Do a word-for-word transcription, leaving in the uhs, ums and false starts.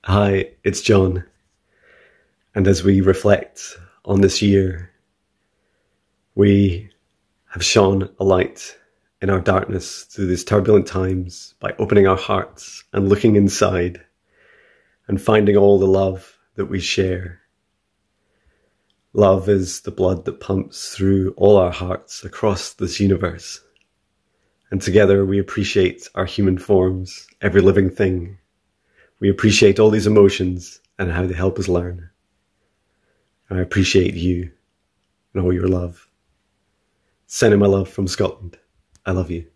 Hi, it's John. And as we reflect on this year, we have shone a light in our darkness through these turbulent times by opening our hearts and looking inside and finding all the love that we share. Love is the blood that pumps through all our hearts across this universe. And together we appreciate our human forms, every living thing. We appreciate all these emotions and how they help us learn. I appreciate you and all your love. Sending my love from Scotland. I love you.